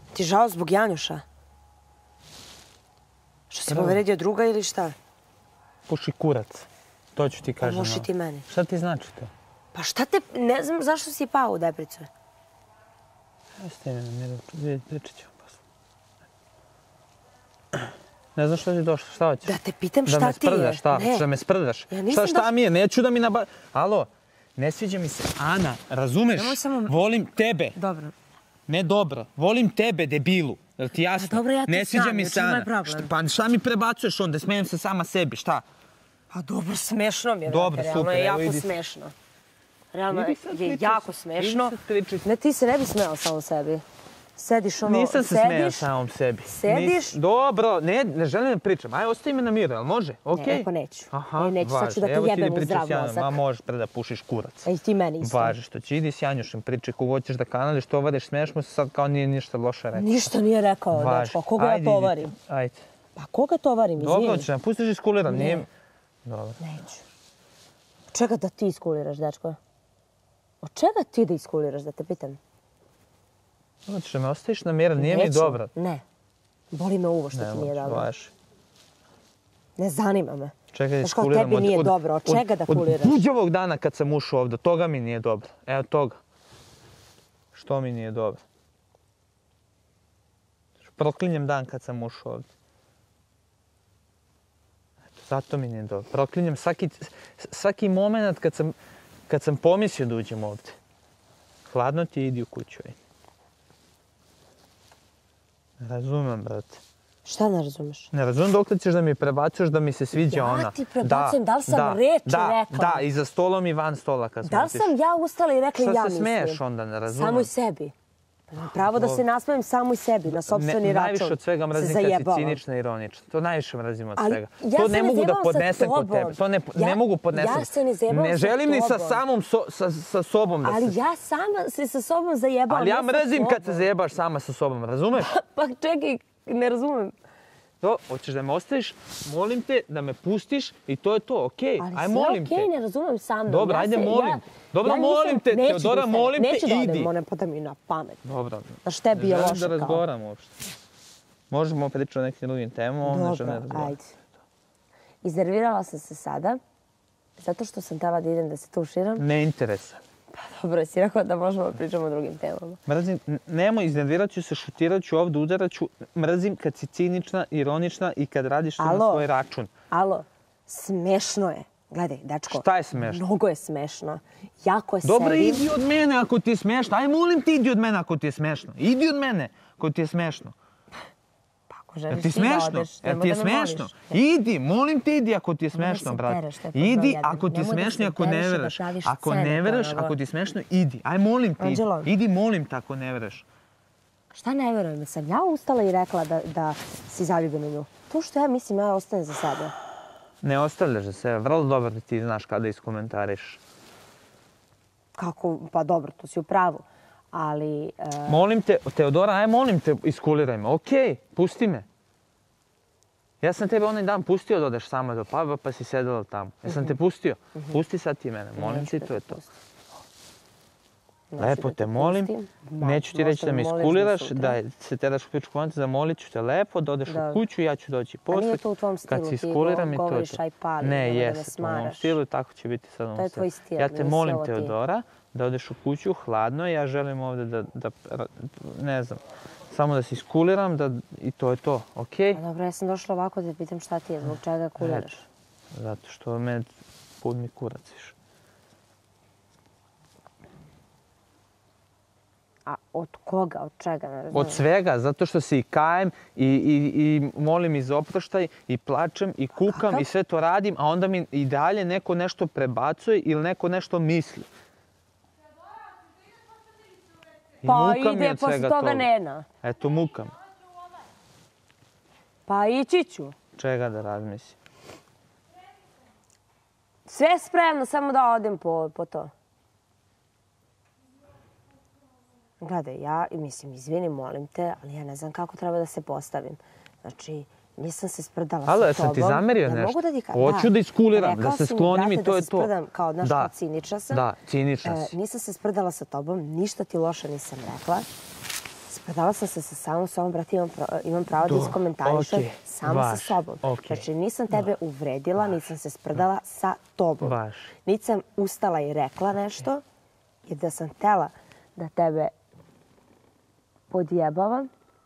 Ti žao zbog Janjuša? Što si povredio druga ili šta? Puši kurac. To ću ti kažem. Pomoši ti meni. Šta ti znači to? Pa šta te... Ne znam zašto si pao u depricu. Jeste mi, pričat ćemo posle. Ne znam što ti došlo, šta hoćeš? Da te pitam šta ti je. Da me sprdaš, šta? Da me sprdaš? Šta mi je? Neću da mi Alo, ne sviđa mi se. Ana, razumeš? Volim tebe. Dobro. Ne dobro. Volim tebe, debilu. Jel ti jasno? Dobro, ja te znam. Ne sviđa mi se Ana. Pa šta mi prebacuješ onda? Smijem se sama sebi, šta? Pa dobro, smešno mi je. Dobro, super. Realno je jako smešno. Realno je jako smešno. Ne, ti se ne bi smeo samom sebi. Sediš ono, nisam se smeo samom sebi. Sediš? Dobro, ne želim da pričam. Aj, ostavi me na miru, jel može? Okej? Ne, ako neću. Neću, sad ću da te jebem u zdrav mozak. Ma možeš pre da pušiš kurac. I ti meni isto. Važi što će, idi s Janjušem, pričaj kogo hoćeš da kanališ, to ovadeš, smiješ mu se sad kao nije ništa loše rekao. Ništa nije rekao, dečko. Koga ja tovarim? Ajde. Pa koga tovarim, izvini? Dobro, ćeš nam pustiš da iskuliram, nije... Dobro. Neću. Od čega da ti iskuliraš, dečko? Od čega ti da iskuliraš, da te pitam? Hoćeš da me ostaviš na miru, nije mi dobro. Ne. Boli me uvo što ti nije dobro. Ne, važi. Ne zanima me. Čekaj da iskuliram. Znaš kao tebi nije dobro, od čega da kuliraš? Od buđovog dana kad sam ušao ovdje, toga mi nije dobro. Evo toga. Što mi nije dobro? Proklinjem dan kad sam ušao ovdje. Eto, zato mi nije dobro. Proklinjem svaki moment kad sam pomislio da uđem ovdje. Hladno ti idi u kuću. Ne razumem, brate. Šta ne razumeš? Ne razumem dok li ćeš da mi prebacuješ da mi se sviđa ona. Ja ti prebacujem, da li sam reč rekla? Da, i za stolom i van stola kad smo Da li sam ja ustala i rekla ja mislim? Šta se smeješ onda, ne razumem? Samoj sebi. Pravo da se nasmejem samoj sebi, na sopstveni račun. Najviše od svega mrzim kad si cinična i ironična. To najviše mrzim od svega. To ne mogu da podnesem kod tebe. To ne mogu podnesem. Ja se ne zajebam sa tobom. Ne želim ni sa sobom da se... Ali ja sama se sa sobom zajebam. Ali ja mrzim kad se zajebaš sama sa sobom, razumeš? Pa čekaj, ne razumem. Hoćeš da me ostaviš, molim te da me pustiš i to je to, okej. Aj, molim te. Ali sve okej, ne razumem sa mnom. Dobro, ajde, molim. Dobro, molim te, Teodora, molim te, idi. Neću da odem, moram pada mi na pamet. Dobro. Znaš, tebi je loše kao. Ne želim da razgovaram uopšte. Možemo pričati o nekim drugim temama, ne želim da razgovaram. Ajde. Iznervirala sam se sada, zato što sam tela da idem da se tuširam. Ne interesa. Pa dobro, si rekao da možemo pričamo o drugim temama. Mrzim, nemoj, iznervirat ću se, šutirat ću ovdje, udarat ću. Mrzim kad si cinična, ironična i kad radiš to na svoj račun. Alo, smešno je. Gledaj, dečko. Šta je smešno? Mnogo je smešno. Jako je dobro, idi od mene ako ti je smešno. Aj, molim ti, idi od mene ako ti je smešno. Idi od mene ako ti je smešno. Pa ako želiš ti da odeš, nemoj da me moliš. Idi, molim ti, idi ako ti je smešno, brate. Idi ako ti je smešno i ako ne vereš. Ako ne vereš, ako ti je smešno, idi. Aj, molim ti, idi, molim te ako ne vereš. Šta ne verujem? Sam ja ustala i rekla da si zaljubljen u nju. To što ja mislim, ja ostanem za sebe. Ne ostavljaš za sebe. Vrlo dobro da ti znaš kada iskomentariš. Kako? Pa dobro, to si u pravu. Ali... Molim te, Teodora, aj molim te, iskuliraj me. Okej, pusti me. Ja sam tebe onaj dan pustio da odeš sama do puba pa si sedela tamo. Ja sam te pustio. Pusti sad ti mene. Molim ti, to je to. Lepo te molim. Neću ti reći da me iskuliraš, da se teraš u pičku vantu, zamolit ću te lepo, da odeš u kuću, ja ću doći posle. Kad se iskuliram i to je to. Ne, jeste, po mom stilu, tako će biti sad. To je tvoj stil. Ja te molim, Teodora, da odeš u kuću, hladno, ja želim ovdje da, ne znam, samo da se iskuliram i to je to, okej? Dobro, ja sam došla ovako da pitam šta ti je, zbog čega kuliraš? Zato što me pud mi kurac više. A od koga, od čega, ne razumijem? Od svega, zato što se i kajem i molim i za oproštaj i plačem i kukam i sve to radim, a onda mi i dalje neko nešto prebacuje ili neko nešto misli. Pa ide posle toga Nena. Eto, mukam. Pa ići ću. Čega da razmislim? Sve spremno, samo da odem po to. Gledaj, ja, mislim, izvini, molim te, ali ja ne znam kako treba da se postavim. Znači, nisam se sprdala sa tobom. Ali, sam ti zamerio nešto? Hoću da iskuliram, da se sklonim i to je to. Rekao si mi, brate, da se sprdam, kao, znaš, kao cinična sam. Da, cinična si. Nisam se sprdala sa tobom, ništa ti loše nisam rekla. Sprdala sam se sa samom sobom, brate, imam pravo da iskomentarišem samo sa sobom. Znači, nisam tebe uvredila, nisam se sprdala sa tobom. Niti sam ustala i rekla nešto, jer da sam htela da tebe podjebavam,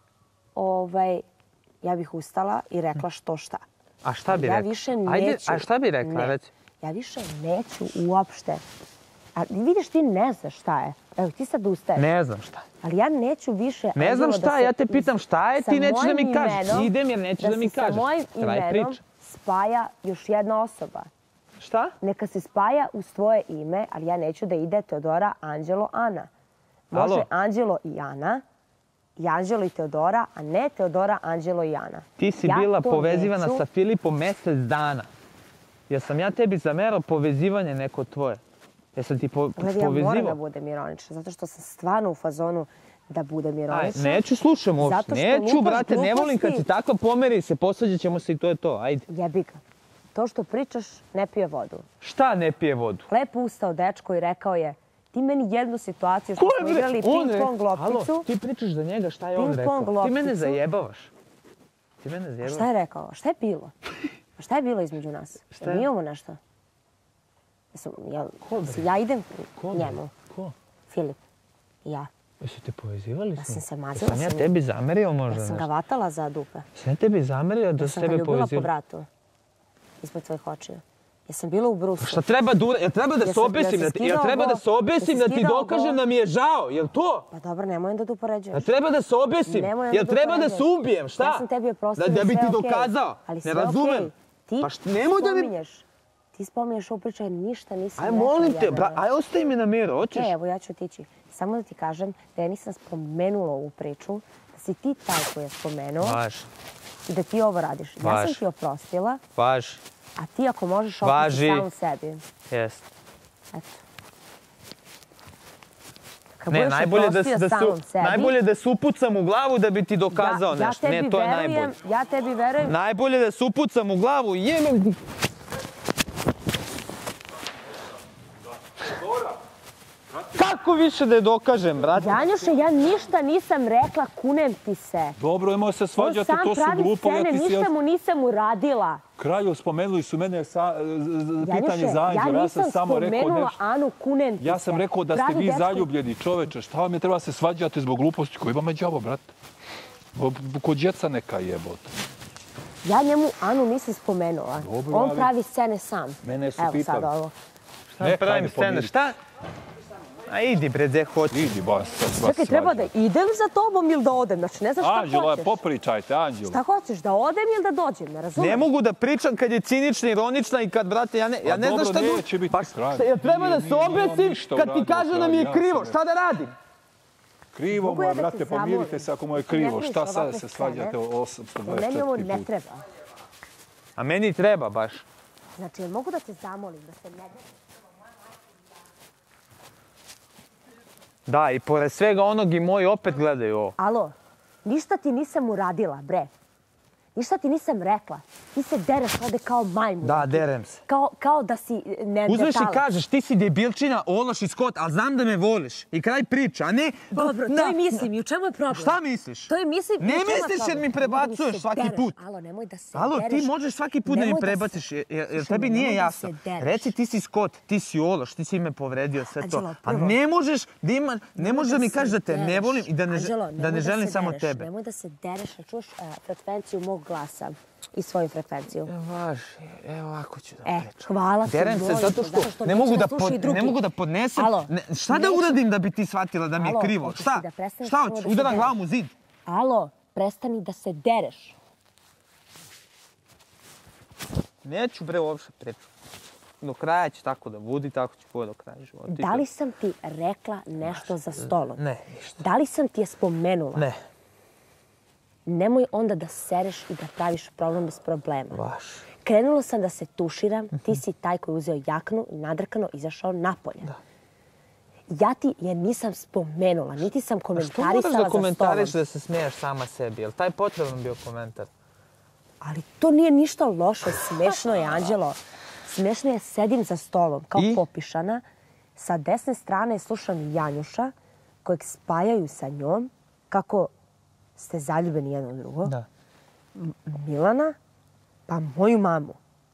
ja bih ustala i rekla što šta. A šta bi rekla? A šta bi rekla, reci? Ja više neću uopšte. A vidiš, ti ne znaš šta je. Evo, ti sad ustaješ. Ne znam šta. Ali ja neću više... Ne znam šta, ja te pitam šta je, ti nećeš da mi kažeš. Idem jer nećeš da mi kažeš. Da se sa mojim imenom spaja još jedna osoba. Šta? Neka se spaja uz tvoje ime, ali ja neću da ide Teodora, Anđelo, Ana. Može Anđelo i Ana, i Anđelo i Teodora, a ne Teodora, Anđelo i Ana. Ti si bila povezivana sa Filipom mjesec dana. Jer sam ja tebi zamerao povezivanje neko tvoje. Jesam ti povezivao? Ja moram da budem ironična, zato što sam stvarno u fazonu da budem ironična. Neću, slušam uopšte. Neću, brate, ne volim kad si tako, pomeri se, posvađat ćemo se i to je to, ajde. Jebi ga. To što pričaš ne pije vodu. Šta ne pije vodu? Lepo ustao dečko i rekao je, ti meni jednu situaciju što smo igrali ping-pong lopticu. Alo, ti pričaš za njega, šta je on rekao? Ti mene zajebavaš. A šta je rekao? Šta je bilo? A šta je bilo između nas? Mi imamo nešto? Ja idem njemu. Ko? Filip. Ja. Jesi te povezivali? Da sam se mazila. Sam ja tebi zamerio možda nešto? Da sam ga vatala za dupe. Sam ja tebi zamerio da se tebe povezivali? Da sam ga ljubila po vratu. Ispod tvojih očiju. Ja sam bila u brusu. Šta treba da uradim? Jel treba da se obesim? Jel treba da se obesim da ti dokažem da mi je žao? Jel to? Pa dobro, nemoj da te upoređuješ. Jel treba da se obesim? Jel treba da se ubijem? Šta? Ja sam tebi oprostila, sve okej. Da bi ti dokazao? Ne razumem. Ti spominješ. Ti spominješ ovu priču, ništa nisam rekla. Aj, molim te, aj, ostavi me na miru, hoćeš? Evo, ja ću otići. Samo da ti kažem da ja nisam spomenula ovu priču, da si ti taj koji je spomenuo. I da ti ovo radiš. Ja sam ti oprostila. A ti ako možeš oprosti samom sebi. Jest. Eto. Ne, najbolje da se upucam u glavu da bi ti dokazao nešto. Ne, to je najbolje. Ja tebi verujem. Najbolje da se upucam u glavu, jebem ti. Kako više da je dokažem, brate? Janjuše, ja ništa nisam rekla, kunem ti se. Dobro, imao se svađati, to su glupo. Ništa mu nisam uradila. Kralju, spomenuli su mene pitanje za Anđela. Ja nisam spomenula Anu, kunem ti se. Ja sam rekao da ste vi zaljubljeni, čoveče. Šta vam je treba se svađati zbog gluposti? Koji vam je džavo, brate? Kod djeca neka jebote. Ja njemu Anu nisam spomenula. On pravi scene sam. Mene su pitali. Evo sad ovo. Šta pravim scene? Šta? A idi bre, gdje hoćeš. Idi, ba, čekaj, treba da idem za tobom ili da odem? Znači, ne znaš šta hoćeš. Anđelo, popričajte, Anđelo. Šta hoćeš, da odem ili da dođem? Ne razumem. Ne mogu da pričam kad je cinična, ironična i kad, brate, ja ne znam šta... Dobro, neće biti kraj. Ja treba da se obesim kad ti kažem da mi je krivo. Šta da radim? Krivo moje, brate, pomirite se ako mu je krivo. Šta sad se svađate o 824 Meni ovo ne treba. A meni treba baš. Znači, mogu da te zamolim da se ne... Da, i pored svega onog i moji opet gledaju ovo. Alo, ništa ti nisam uradila, bre. Ništa ti nisam rekla. Ti se dereš ovde kao majmun. Da, derem se. Kao da si neandertalac. Uzmeš i kažeš, ti si debilčina, ološ i skot, ali znam da me voliš. I kraj priča, a ne... Dobro, to i mislim. I u čemu je problem? Šta misliš? To i mislim. Ne misliš jer mi prebacuješ svaki put. Alo, nemoj da se dereš. Alo, ti možeš svaki put da mi prebaciš, jer tebi nije jasno. Reci, ti si skot, ti si ološ, ti si me povredio, sve to. A ne možeš da mi kažeš da te ne volim i da ne želim samo tebe. Nemoj da se dereš, ne čuš frekvenciju mog glasa i svoju frekvenciju. Evo ovako ću da pričam. Hvala ti. Derem se zato što ne mogu da podnesem. Šta da uradim da bi ti shvatila da mi je krivo? Šta? Šta hoćeš? Udaram glavom u zid. Alo, prestani da se dereš. Neću bre uopšte pričati. Do kraja će tako da budi, tako će bude do kraja života. Da li sam ti rekla nešto za stolom? Ne, ništa. Da li sam ti je spomenula? Ne. Nemoj onda da sereš i da praviš problem bez problema. Baš. Krenula sam da se tuširam, ti si taj koji je uzeo jaknu i nadrkano izašao napolje. Da. Ja ti je nisam spomenula, niti sam komentarisala za stolom. Što moraš da komentariš da se smijaš sama sebi? Je li taj potreban bio komentar? Ali to nije ništa loše, smešno je, Anđelo. Smešno je, sedim za stolom kao popišana. Sa desne strane slušam Janjuša, kojeg spajaju sa njom. kako ste zaljubeni jedno u drugo. Milana, pa moju mamu.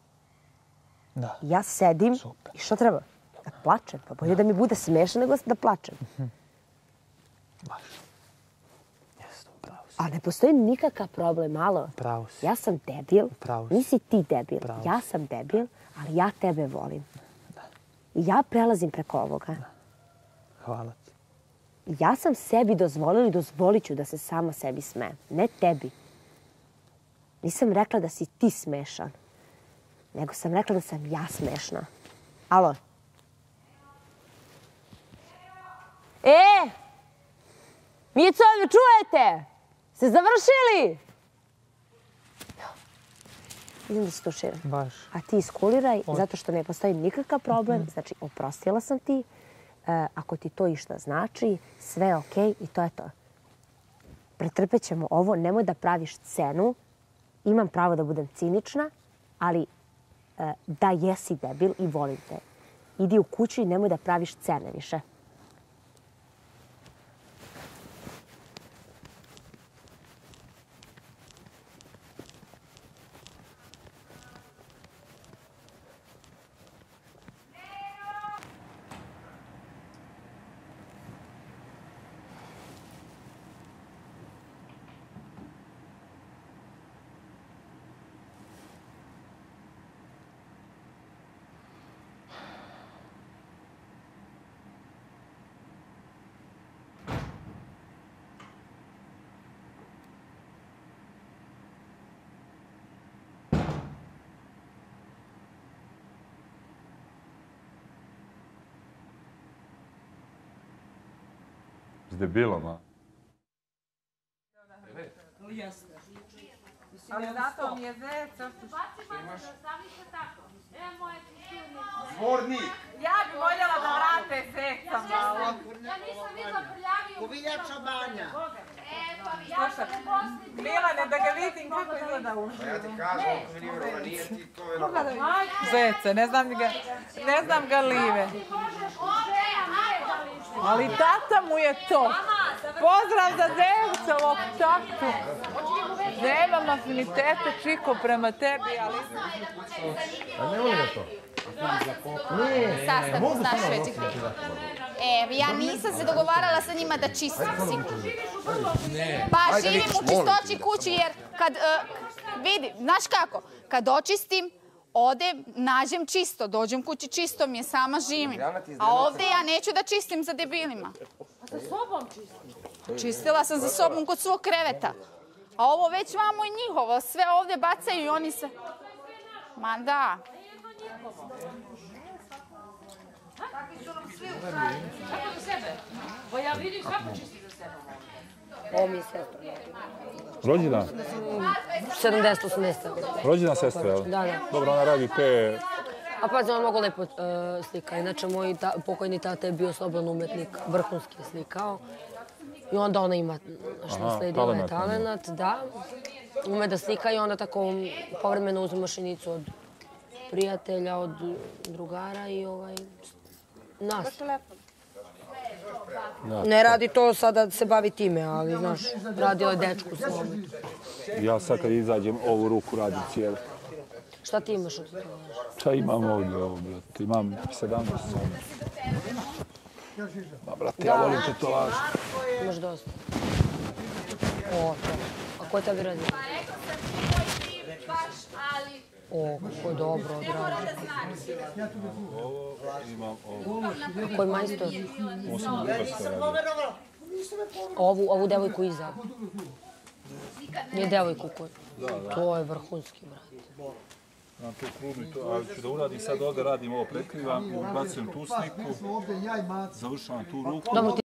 Ja sedim i što treba? Da plačem. Pa bolje da mi bude smešno nego da plačem. Baš. Jeste, upravo si. A ne postoji nikakav problem, malo. Pravo si. Ja sam debil, nisi ti debil. Ja sam debil, ali ja tebe volim. I ja prelazim preko ovoga. Hvala ti. Ja sam sebi dozvolila i dozvolit ću da se sama sebi smejem. Ne tebi. Nisam rekla da si ti smešan. Nego sam rekla da sam ja smešna. Alo? Micovi, čujete? Ste završili? Idem da se tuširam. Baš. A ti iskuliraj, zato što ne postoji nikakav problem. Znači, oprostila sam ti. Ako ti to išta znači, sve je okej i to je to. Pretrpet ćemo ovo, nemoj da praviš scenu. Imam pravo da budem cinična, ali da jesi debil i volim te. Idi u kuću i nemoj da praviš scene više. S debilom, a? Ali zato mi je zeca. Zvornik! Ja bi voljela da vrate zeca malo. Ja nisam vidjela prljaviju. Koviljača banja. Milane, da ga vidim kako izgleda u živu. Ja ti kažem, ovo mi nije nije ti to velo. Zece, ne znam ga live. Ali tata mu je to. Pozdrav za Zevcovog tatu. Nemam afinitete, Čiko, prema tebi, ali... A ne volim to? Sastav, znaš već. Ja nisam se dogovarala sa njima da čistim sigurno. Pa živim u čistoći kući jer kad, vidi, znaš kako, kad očistim, odem, nađem čisto, dođem kući čisto mi je, sama živim. A ovdje ja neću da čistim za debilima. A sa sobom čistim? Čistila sam za sobom kod svog kreveta. A ovo već vamo i njihovo, sve ovdje bacaju i oni se... Ma da. Takvi su nam svi u kraju. Kako za sebe? Pa ja vidim svako čisti za sebe. Ovo mi je sestra. Rođena? 70-80. Rođena sestra, jel? Da. Dobro, ona radi te... A pazi, ona mnogo lepo slika. Inače, moj pokojni tata je bio slobodan umetnik, vrhunski je slikao. I onda ona ima, što sledila je talenat, da. Ume da slika i onda tako povremeno uzme mašinicu od prijatelja, od drugara i nas. Ne radi to sada da se bavi time, ali znaš, radio je dečku svome. Ja sad kad izađem ovu ruku radim cijelu. Šta ti imaš od toga? Šta imam ovdje, ovo, brate? Imam 17 sami. Ma, brate, ja volim tetovaž. Imaš dosta. O, to. A ko je tebi radio? Pa rekao sam ti moj baš, ali... O, kako je dobro odradio. Ovo imam ovo. Koji majstor? Ovo sam uprsto radio. Ovu devojku iza. Nije devojku koji. To je vrhunski, brate. Imam tu krugnu, ali ću da uradim sad ovdje, radim ovo, prekrivam, ubacujem tu sliku, završavam tu ruku.